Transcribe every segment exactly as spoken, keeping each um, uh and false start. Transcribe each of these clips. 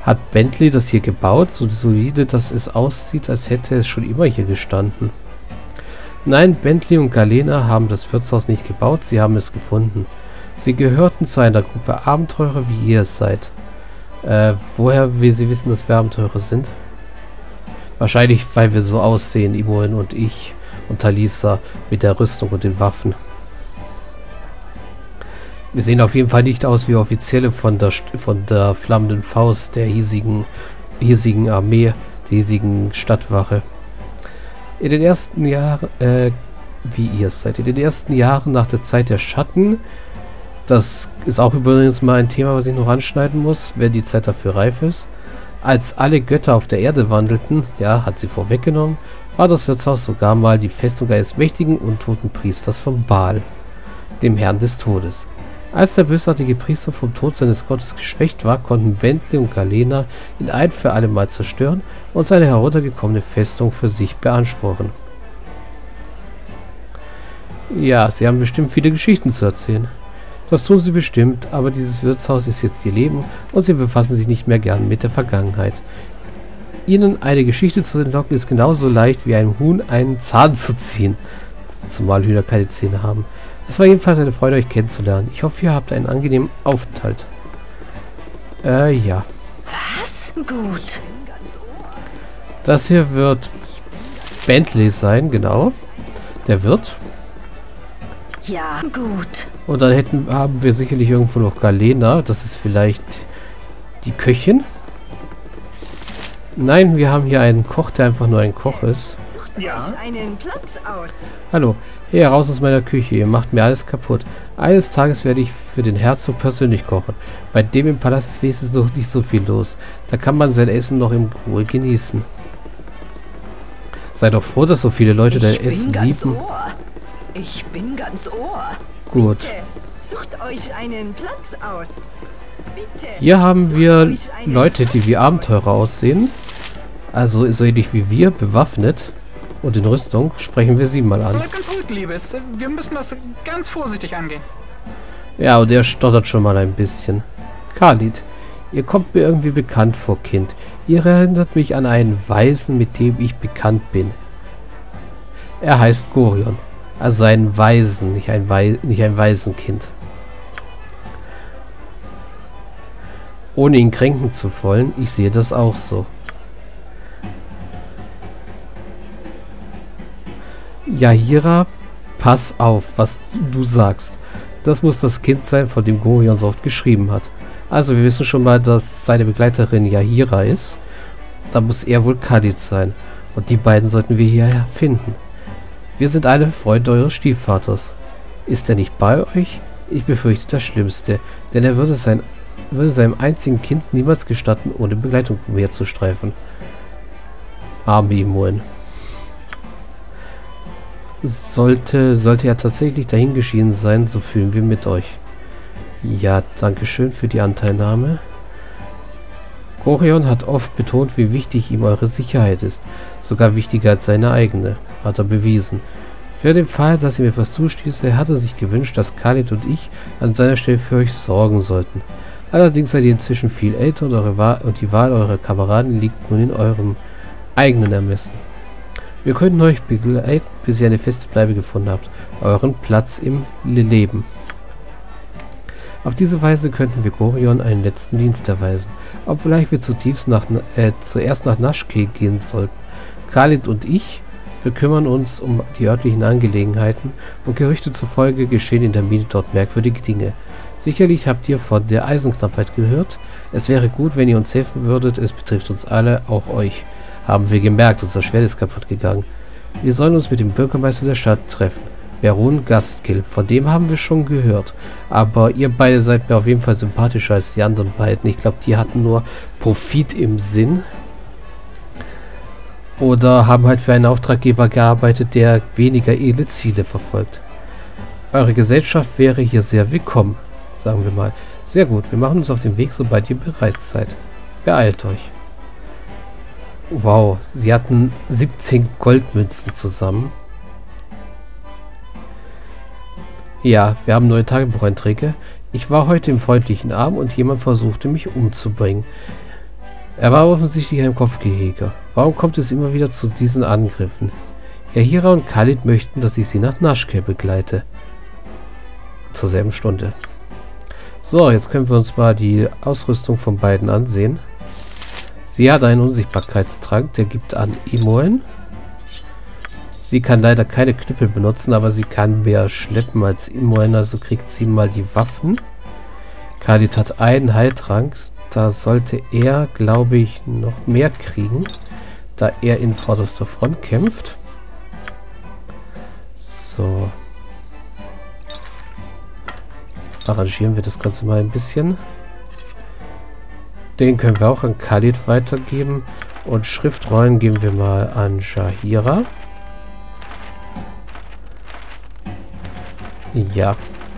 Hat Bentley das hier gebaut, so solide, dass es aussieht, als hätte es schon immer hier gestanden? Nein, Bentley und Galena haben das Wirtshaus nicht gebaut, sie haben es gefunden. Sie gehörten zu einer Gruppe Abenteurer, wie ihr es seid. Äh, woher will sie wissen, dass wir Abenteurer sind? Wahrscheinlich, weil wir so aussehen, Imoen und ich und Talisa mit der Rüstung und den Waffen. Wir sehen auf jeden Fall nicht aus wie Offizielle von der, von der flammenden Faust der hiesigen, hiesigen Armee, der hiesigen Stadtwache. In den ersten Jahren, äh, wie ihr es seid, in den ersten Jahren nach der Zeit der Schatten, das ist auch übrigens mal ein Thema, was ich noch anschneiden muss, wenn die Zeit dafür reif ist, als alle Götter auf der Erde wandelten, ja, hat sie vorweggenommen, war das Wirtshaus sogar mal die Festung eines mächtigen und toten Priesters von Baal, dem Herrn des Todes. Als der bösartige Priester vom Tod seines Gottes geschwächt war, konnten Bentley und Galena ihn ein für alle Mal zerstören und seine heruntergekommene Festung für sich beanspruchen. Ja, sie haben bestimmt viele Geschichten zu erzählen. Das tun sie bestimmt, aber dieses Wirtshaus ist jetzt ihr Leben und sie befassen sich nicht mehr gern mit der Vergangenheit. Ihnen eine Geschichte zu entlocken ist genauso leicht wie einem Huhn einen Zahn zu ziehen, zumal Hühner keine Zähne haben. Es war jedenfalls eine Freude, euch kennenzulernen. Ich hoffe, ihr habt einen angenehmen Aufenthalt. Äh, ja. Was? Gut. Das hier wird Bentley sein, genau. Der Wirt. Ja, gut. Und dann hätten, haben wir sicherlich irgendwo noch Galena. Das ist vielleicht die Köchin. Nein, wir haben hier einen Koch, der einfach nur ein Koch ist. Ja. Einen Platz aus. Hallo, hey, raus aus meiner Küche, ihr macht mir alles kaputt. Eines Tages werde ich für den Herzog persönlich kochen. Bei dem im Palast ist wenigstens noch nicht so viel los. Da kann man sein Essen noch in Ruhe genießen. Sei doch froh, dass so viele Leute dein Essen lieben. Ohr. Ich bin ganz Ohr. Gut. Bitte, sucht euch einen Platz aus. Bitte, Hier haben wir euch einen Leute, die wie Abenteurer aussehen. Also so ähnlich wie wir, bewaffnet. Und in Rüstung. Sprechen wir sie mal an. Bleib ganz ruhig, Liebes. Wir müssen das ganz vorsichtig angehen. Ja, und er stottert schon mal ein bisschen. Khalid, ihr kommt mir irgendwie bekannt vor, Kind. Ihr erinnert mich an einen Weisen, mit dem ich bekannt bin. Er heißt Gorion. Also ein Waisen, nicht ein, Wei nicht ein Waisenkind. Ohne ihn kränken zu wollen, ich sehe das auch so. Yahira, pass auf, was du sagst. Das muss das Kind sein, von dem Gorion so oft geschrieben hat. Also wir wissen schon mal, dass seine Begleiterin Yahira ist. Da muss er wohl Khalid sein. Und die beiden sollten wir hierher finden. Wir sind alle Freunde eures Stiefvaters. Ist er nicht bei euch? Ich befürchte das Schlimmste, denn er würde, sein, würde seinem einzigen Kind niemals gestatten, ohne Begleitung umherzustreifen. Arme Imoen. Sollte, sollte er tatsächlich dahingeschieden sein, so fühlen wir mit euch. Ja, danke schön für die Anteilnahme. Gorion hat oft betont, wie wichtig ihm eure Sicherheit ist. Sogar wichtiger als seine eigene, hat er bewiesen. Für den Fall, dass ihm etwas zustieße, hat er sich gewünscht, dass Khalid und ich an seiner Stelle für euch sorgen sollten. Allerdings seid ihr inzwischen viel älter und, eure Wahl, und die Wahl eurer Kameraden liegt nun in eurem eigenen Ermessen. Wir könnten euch begleiten, bis ihr eine feste Bleibe gefunden habt. Euren Platz im Leben. Auf diese Weise könnten wir Gorion einen letzten Dienst erweisen. Obgleich wir zutiefst nach, äh, zuerst nach Nashke gehen sollten. Khalid und ich, wir kümmern uns um die örtlichen Angelegenheiten und Gerüchte zufolge geschehen in der Mine dort merkwürdige Dinge. Sicherlich habt ihr von der Eisenknappheit gehört. Es wäre gut, wenn ihr uns helfen würdet. Es betrifft uns alle, auch euch. Haben wir gemerkt, unser Schwert ist kaputt gegangen. Wir sollen uns mit dem Bürgermeister der Stadt treffen. Berun Gastkill, von dem haben wir schon gehört. Aber ihr beide seid mir auf jeden Fall sympathischer als die anderen beiden. Ich glaube, die hatten nur Profit im Sinn. Oder haben halt für einen Auftraggeber gearbeitet, der weniger edle Ziele verfolgt. Eure Gesellschaft wäre hier sehr willkommen, sagen wir mal. Sehr gut, wir machen uns auf den Weg, sobald ihr bereit seid. Beeilt euch. Wow, sie hatten siebzehn Goldmünzen zusammen. Ja, wir haben neue Tagebucheinträge. Ich war heute im freundlichen Arm und jemand versuchte mich umzubringen. Er war offensichtlich ein Kopfgehäger. Warum kommt es immer wieder zu diesen Angriffen? Jaheira und Khalid möchten, dass ich sie nach Nashkel begleite. Zur selben Stunde. So, jetzt können wir uns mal die Ausrüstung von beiden ansehen. Sie hat einen Unsichtbarkeitstrank, der gibt an Imoen. Sie kann leider keine Knüppel benutzen, aber sie kann mehr schleppen als Imoen, also kriegt sie mal die Waffen. Khalid hat einen Heiltrank. Da sollte er, glaube ich, noch mehr kriegen, da er in vorderster Front kämpft. So. Arrangieren wir das Ganze mal ein bisschen. Den können wir auch an Khalid weitergeben. Und Schriftrollen geben wir mal an Jaheira. Ja.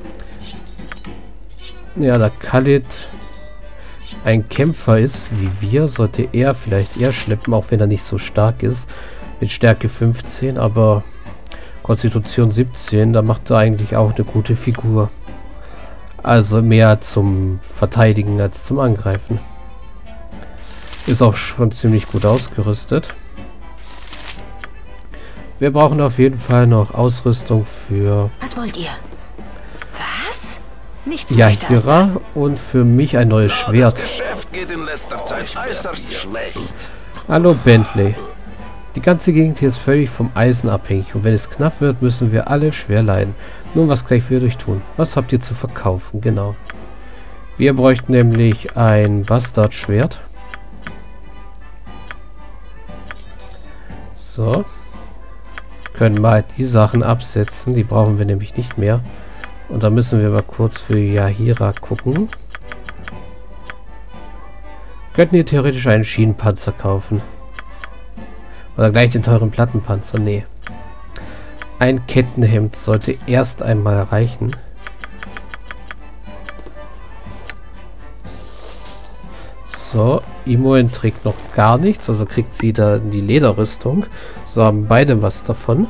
Ja, da Khalid ein Kämpfer ist, wie wir, sollte er vielleicht eher schleppen, auch wenn er nicht so stark ist. Mit Stärke fünfzehn, aber Konstitution siebzehn, da macht er eigentlich auch eine gute Figur. Also mehr zum Verteidigen als zum Angreifen. Ist auch schon ziemlich gut ausgerüstet. Wir brauchen auf jeden Fall noch Ausrüstung für... Was wollt ihr? Was? Nichts Jaheira und für mich ein neues Schwert. Das Geschäft geht in letzter Zeit äußerst schlecht. Hallo Bentley. Die ganze Gegend hier ist völlig vom Eisen abhängig und wenn es knapp wird, müssen wir alle schwer leiden. Nun, was gleich wir euch tun? Was habt ihr zu verkaufen? Genau. Wir bräuchten nämlich ein Bastardschwert. So. Können mal die Sachen absetzen. Die brauchen wir nämlich nicht mehr. Und da müssen wir mal kurz für Jaheira gucken. Könnten wir theoretisch einen Schienenpanzer kaufen. Oder gleich den teuren Plattenpanzer. Nee. Ein Kettenhemd sollte erst einmal reichen. So, Imoen trägt noch gar nichts, also kriegt sie da die Lederrüstung. So haben beide was davon.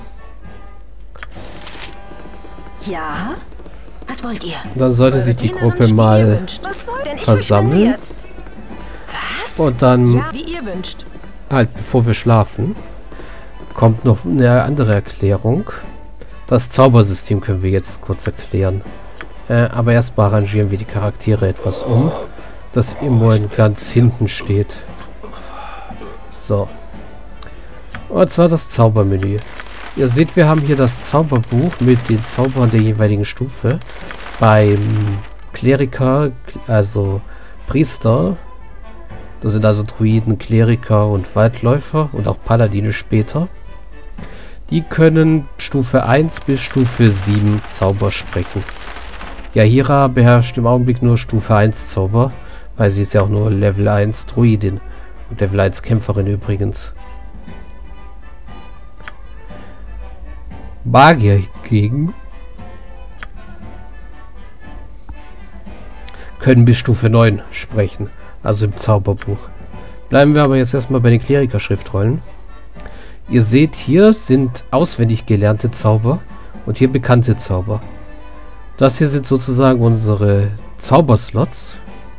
Ja? Was wollt ihr? Dann sollte sich die Gruppe mal versammeln. Was? Und dann, Ja, wie ihr wünscht. halt bevor wir schlafen, kommt noch eine andere Erklärung. Das Zaubersystem können wir jetzt kurz erklären. Äh, aber erstmal arrangieren wir die Charaktere etwas um, dass Imoen ganz hinten steht. So. Und zwar das Zaubermenü. Ihr seht, wir haben hier das Zauberbuch mit den Zaubern der jeweiligen Stufe. Beim Kleriker, also Priester, das sind also Druiden, Kleriker und Waldläufer und auch Paladine später. Die können Stufe eins bis Stufe sieben Zauber sprechen. Jaheira beherrscht im Augenblick nur Stufe eins Zauber, weil sie ist ja auch nur Level eins Druidin und Level eins Kämpferin übrigens. Magier hingegen können bis Stufe neun sprechen, also im Zauberbuch. Bleiben wir aber jetzt erstmal bei den Kleriker-Schriftrollen. Ihr seht, hier sind auswendig gelernte Zauber und hier bekannte Zauber. Das hier sind sozusagen unsere Zauberslots.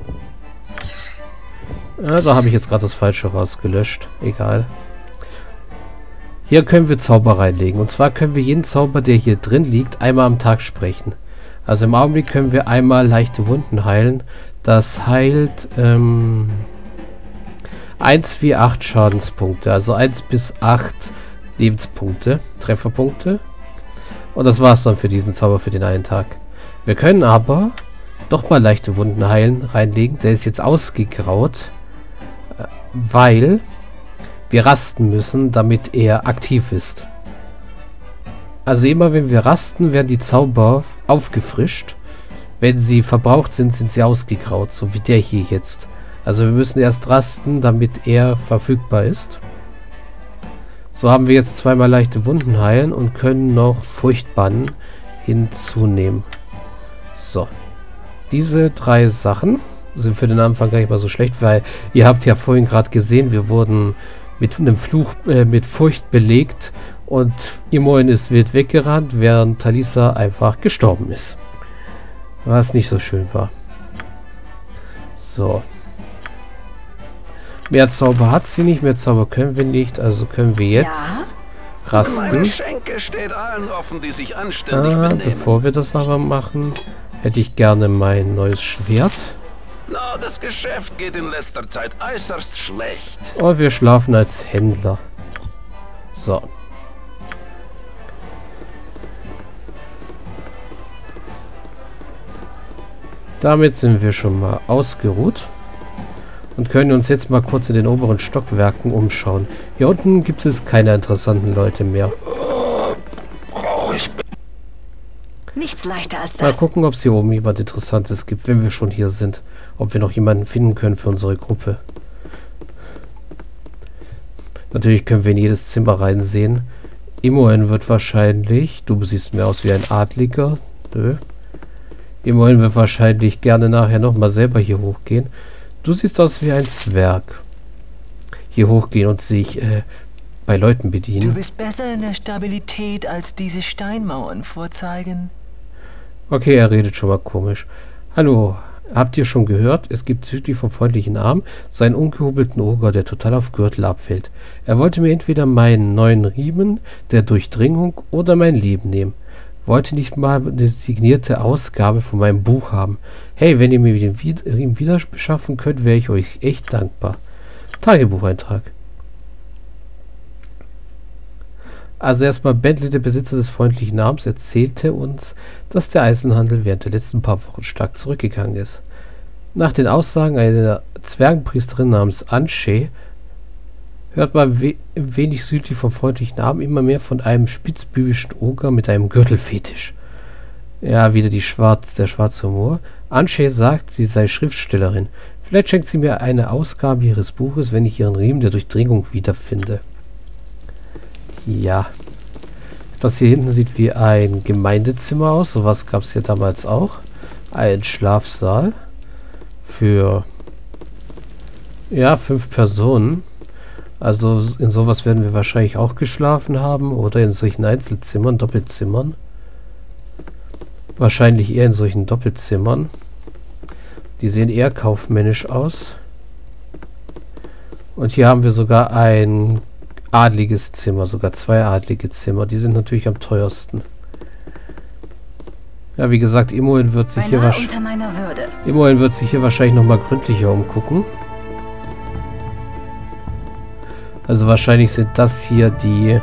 Ja, da habe ich jetzt gerade das Falsche rausgelöscht. Egal. Hier können wir Zauber reinlegen. Und zwar können wir jeden Zauber, der hier drin liegt, einmal am Tag sprechen. Also im Augenblick können wir einmal leichte Wunden heilen. Das heilt ähm, eins wie acht Schadenspunkte. Also eins bis acht Lebenspunkte, Trefferpunkte. Und das war's dann für diesen Zauber für den einen Tag. Wir können aber doch mal leichte Wunden heilen reinlegen. Der ist jetzt ausgegraut, weil wir rasten müssen, damit er aktiv ist. Also immer wenn wir rasten, werden die Zauber aufgefrischt. Wenn sie verbraucht sind, sind sie ausgegraut, so wie der hier jetzt. Also wir müssen erst rasten, damit er verfügbar ist. So haben wir jetzt zweimal leichte Wunden heilen und können noch Furchtbannen hinzunehmen. So. Diese drei Sachen sind für den Anfang gar nicht mal so schlecht, weil ihr habt ja vorhin gerade gesehen, wir wurden mit einem Fluch, äh, mit Furcht belegt und Imoen ist wild weggerannt, während Talisa einfach gestorben ist. Was nicht so schön war. So. Mehr Zauber hat sie nicht, mehr Zauber können wir nicht, also können wir jetzt Ja? rasten. Meine Schenke steht allen offen, die sich anständig Ah, benehmen. bevor wir das aber machen, hätte ich gerne mein neues Schwert. Na, das Geschäft geht in letzter Zeit äußerst schlecht. Und wir schlafen als Händler. So. Damit sind wir schon mal ausgeruht. Und können uns jetzt mal kurz in den oberen Stockwerken umschauen. Hier unten gibt es keine interessanten Leute mehr. Brauche ich Nichts leichter als Mal das. gucken, ob es hier oben jemand Interessantes gibt, wenn wir schon hier sind. Ob wir noch jemanden finden können für unsere Gruppe. Natürlich können wir in jedes Zimmer reinsehen. Imoen wird wahrscheinlich... Du siehst mir aus wie ein Adliger. Nö. Imoen wird wahrscheinlich gerne nachher nochmal selber hier hochgehen. Du siehst aus wie ein Zwerg. Hier hochgehen und sich äh, bei Leuten Du bedienen. bist besser in der Stabilität als diese Steinmauern vorzeigen. Okay, er redet schon mal komisch. Hallo, habt ihr schon gehört? Es gibt südlich vom freundlichen Arm so einen ungehobelten Oger, der total auf Gürtel abfällt. Er wollte mir entweder meinen neuen Riemen der Durchdringung oder mein Leben nehmen. Wollte nicht mal eine signierte Ausgabe von meinem Buch haben. Hey, wenn ihr mir den Riemen wieder beschaffen könnt, wäre ich euch echt dankbar. Tagebucheintrag. Also erstmal Bentley, der Besitzer des freundlichen Namens, erzählte uns, dass der Eisenhandel während der letzten paar Wochen stark zurückgegangen ist. Nach den Aussagen einer Zwergenpriesterin namens Anshe hört man we wenig südlich vom freundlichen Namen immer mehr von einem spitzbübischen Oger mit einem Gürtelfetisch. Ja, wieder die Schwarz, der schwarze Humor. Anshe sagt, sie sei Schriftstellerin. Vielleicht schenkt sie mir eine Ausgabe ihres Buches, wenn ich ihren Riemen der Durchdringung wiederfinde. Ja. Das hier hinten sieht wie ein Gemeindezimmer aus. Sowas gab es hier damals auch. Ein Schlafsaal. Für ja, fünf Personen. Also in sowas werden wir wahrscheinlich auch geschlafen haben. Oder in solchen Einzelzimmern, Doppelzimmern. Wahrscheinlich eher in solchen Doppelzimmern. Die sehen eher kaufmännisch aus. Und hier haben wir sogar ein adliges Zimmer, sogar zwei adlige Zimmer. Die sind natürlich am teuersten. Ja, wie gesagt, Imoen wird sich hier Beinahe wahrscheinlich unter meiner Würde. Imoen wird sich hier wahrscheinlich noch mal gründlicher umgucken. Also wahrscheinlich sind das hier die...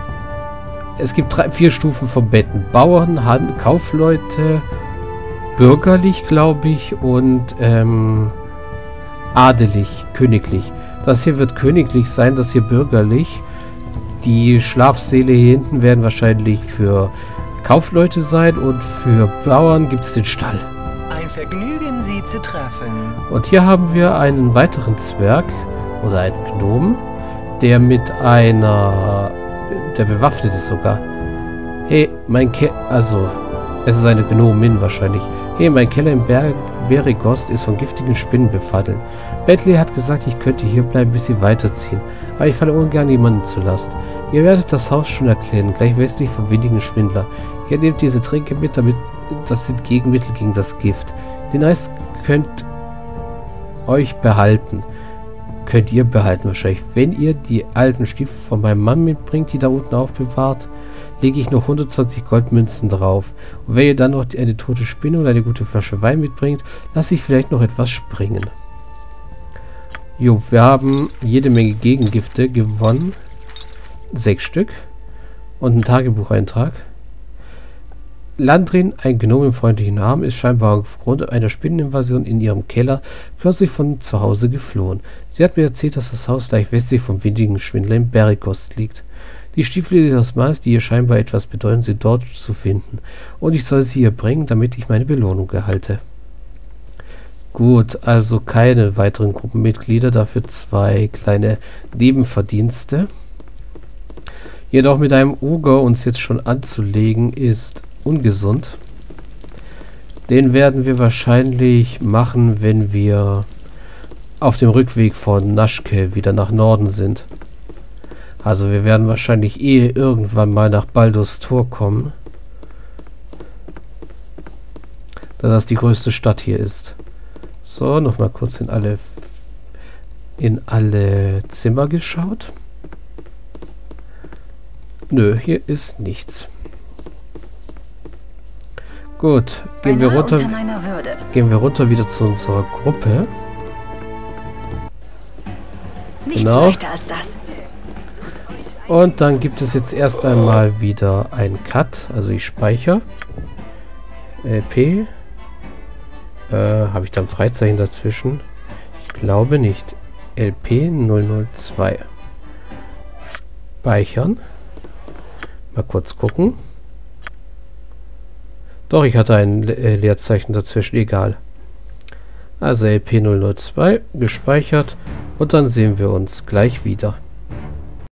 Es gibt drei, vier Stufen von Betten. Bauern, Hand, Kaufleute, bürgerlich, glaube ich, und ähm, adelig, königlich. Das hier wird königlich sein, das hier bürgerlich. Die Schlafsäle hier hinten werden wahrscheinlich für Kaufleute sein und für Bauern gibt es den Stall. Ein Vergnügen, Sie zu treffen. Und hier haben wir einen weiteren Zwerg oder einen Gnom, der mit einer... der bewaffnet ist sogar. Hey, mein Ke... Also, es ist eine Gnomin wahrscheinlich. Hey, mein Keller im Berg Berigost ist von giftigen Spinnen befallen. Bentley hat gesagt, ich könnte hier bleiben, bis sie weiterziehen. Aber ich falle ungern jemanden zur Last. Ihr werdet das Haus schon erklären, gleich westlich vom windigen Schwindler. Ihr nehmt diese Tränke mit, damit das sind Gegenmittel gegen das Gift. Den Rest könnt euch behalten. Könnt ihr behalten wahrscheinlich. Wenn ihr die alten Stiefel von meinem Mann mitbringt, die da unten aufbewahrt, lege ich noch hundertzwanzig Goldmünzen drauf. Und wenn ihr dann noch eine tote Spinne oder eine gute Flasche Wein mitbringt, lasse ich vielleicht noch etwas springen. Jo, wir haben jede Menge Gegengifte gewonnen. Sechs Stück. Und ein Tagebucheintrag. Landrin, ein Gnom im freundlichen Namen, ist scheinbar aufgrund einer Spinneninvasion in ihrem Keller kürzlich von zu Hause geflohen. Sie hat mir erzählt, dass das Haus gleich westlich vom windigen Schwindler in Berigost liegt. Die Stiefel ihres Mannes, die ihr scheinbar etwas bedeuten, sind dort zu finden. Und ich soll sie ihr bringen, damit ich meine Belohnung erhalte. Gut, also keine weiteren Gruppenmitglieder, dafür zwei kleine Nebenverdienste. Jedoch mit einem Oger uns jetzt schon anzulegen, ist ungesund. Den werden wir wahrscheinlich machen, wenn wir auf dem Rückweg von Naschke wieder nach Norden sind. Also wir werden wahrscheinlich eh irgendwann mal nach Baldur's Tor kommen. Da das die größte Stadt hier ist. So, nochmal kurz in alle in alle Zimmer geschaut? Nö, hier ist nichts. Gut, gehen wir runter. Unter meiner Würde. Gehen wir runter wieder zu unserer Gruppe. Nichts Genau. leichter als das. Und dann gibt es jetzt erst einmal wieder einen Cut. Also ich speichere. L P. Äh, habe ich dann Freizeichen dazwischen? Ich glaube nicht. L P null null zwei. Speichern. Mal kurz gucken. Doch, ich hatte ein Le äh, Leerzeichen dazwischen. Egal. Also L P null null zwei gespeichert. Und dann sehen wir uns gleich wieder.